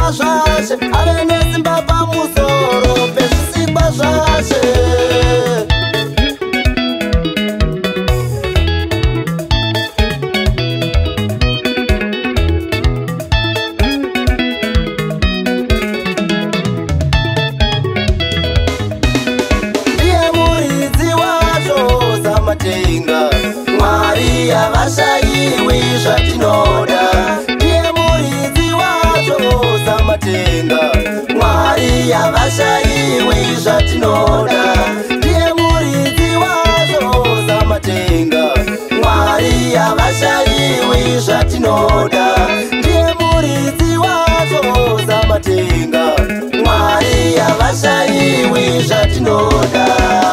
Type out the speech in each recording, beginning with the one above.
zvisikwa zvashe ave nesimba pamusoro pezvisikwa zvashe. Ndiye muridzi wazvo Samatenga, Mwari havashayiwi zvatinoda. Ndiye muridzi wazvo Samatenga, Mwari havashayiwi zvatinoda. Ndiye muridzi wazvo Samatenga, Mwari havashayiwi zvatinoda. Ndiye muridzi wazvo Samatenga, Mwari havashayiwi zvatinoda.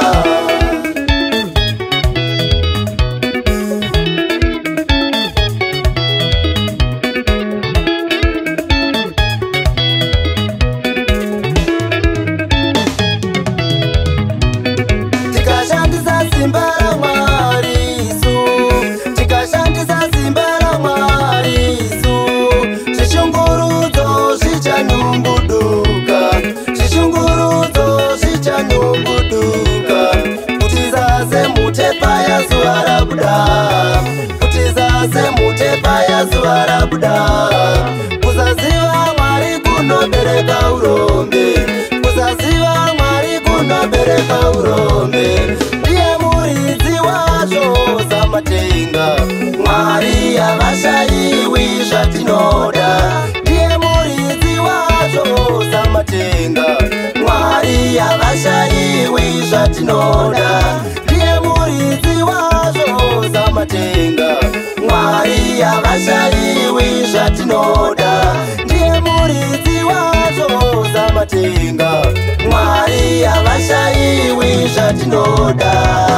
Tikashandisa simba raMwari Yesu, tikashandisa simba raMwari Yesu, zvishungurudzo zvichanumbuduka, zvishungurudzo zvichanumbuduka. Kuti zase mutepa yazuva rabuda, kuti zase mutepa yazuva rabuda. Kusaziva Mwari kunobereka urombe, kusaziva Mwari kunobereka urombe. Ndiye muridzi wazvo Samatenga, Mwari havashayiwi zvatinoda. Ndiye muridzi wazvo Samatenga, Mwari havashayiwi zvatinoda. Ndiye muridzi wazvo Samatenga, Mwari havashayiwi zvatinoda. Ndiye muridzi wazvo Samatenga, Mwari havashayiwi zvatinoda.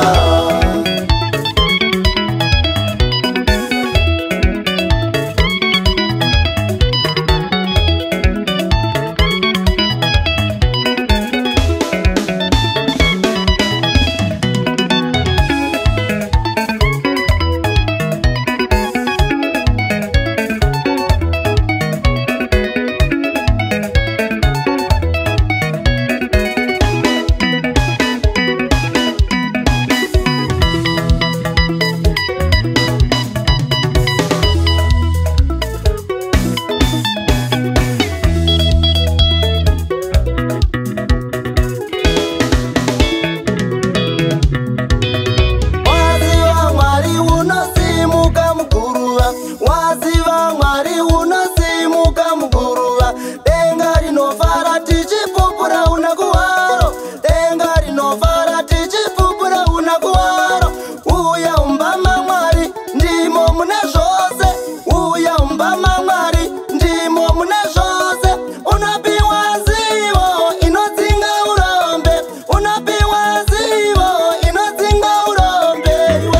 Waziva Mwari unosimuka muguruva, denga rinofara tichipupura unakuwaro, denga rinofara tichipupura unakuwaro. Uya umbama Mwari ndimo mune zvose, uya umbama Mwari ndimo mune zvose. Unopiwa zivo inodzinga urombe, unopiwa zivo inodzinga urombe.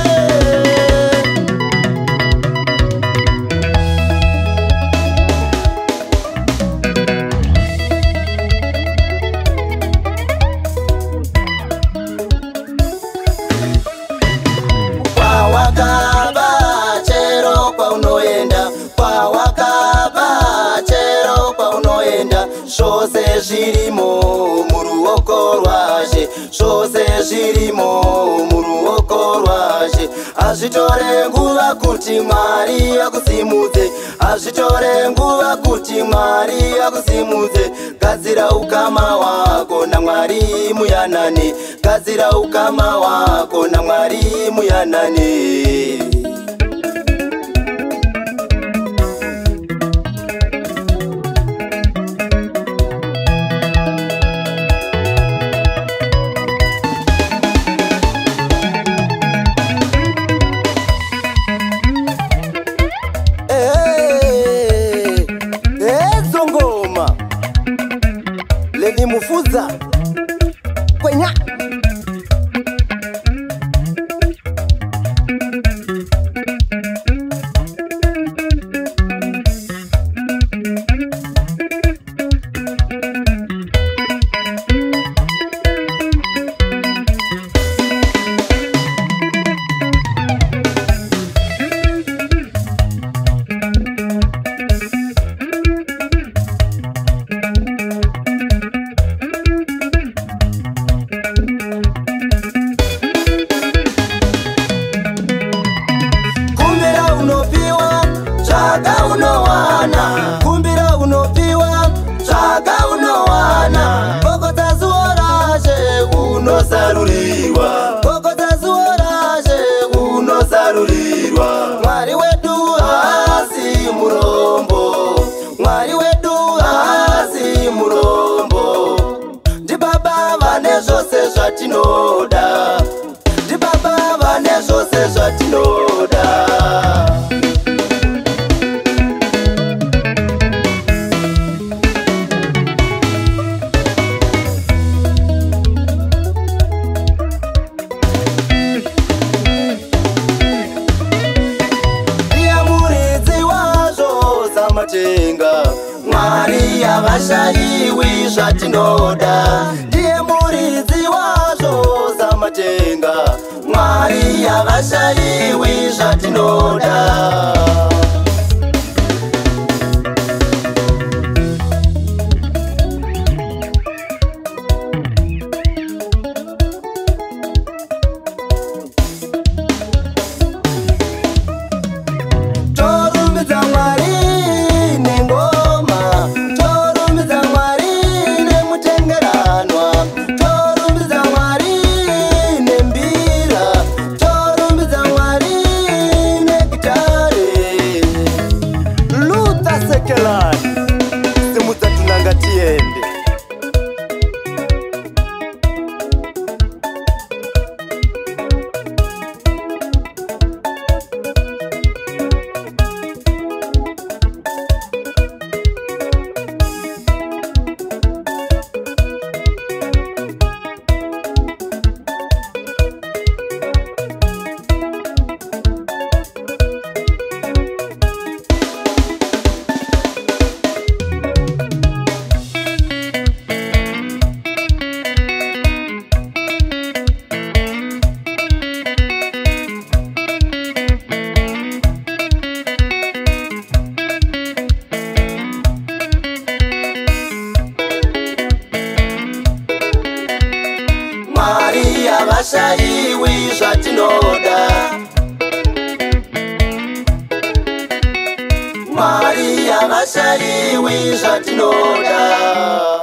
Kwawakaba chero kwaunoenda, kwawakaba chero kwaunoenda, zvose zvirimo muruoko rwaShe, zvose zvirimo muruoko rwaShe. Hazvitore nguva kuti Mwari akusimudze, hazvitore nguva kuti Mwari akusimudze. Gadzira ukama wako naMwari muyanane, gadzira ukama wako naMwari muyanane. Zongoma Levi Mufuza Kwenya. zvatinoda, ndibaba vane zvose zvatinoda. Mwari havashayiwi zvatinoda, ndiye muridzi wazvo samatenga. Mwari havashayiwi zvatinoda. Simudza tunanga tiende. Mwari havashayiwi zvatinoda, Mwari havashayiwi zvatinoda.